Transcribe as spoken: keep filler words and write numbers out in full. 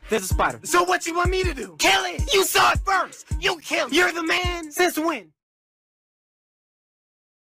There's a spider. So what you want me to do? Kill it! You saw it first! You kill it! You're the man! Since when?